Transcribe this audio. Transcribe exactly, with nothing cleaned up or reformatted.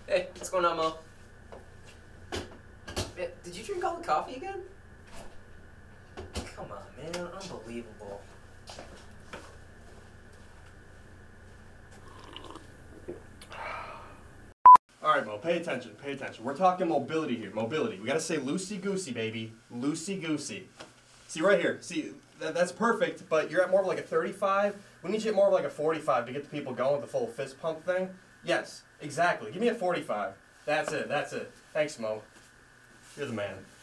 Hey, what's going on, Mo? Man, did you drink all the coffee again? Come on, man. Unbelievable. Alright, Mo, pay attention, pay attention. We're talking mobility here, mobility. We gotta say loosey-goosey, baby. Loosey-goosey. See, right here, see, that, that's perfect, but you're at more of like a thirty-five. We need you at more of like a forty-five to get the people going with the full fist pump thing. Yes, exactly. Give me a forty-five. That's it, that's it. Thanks, Mo. You're the man.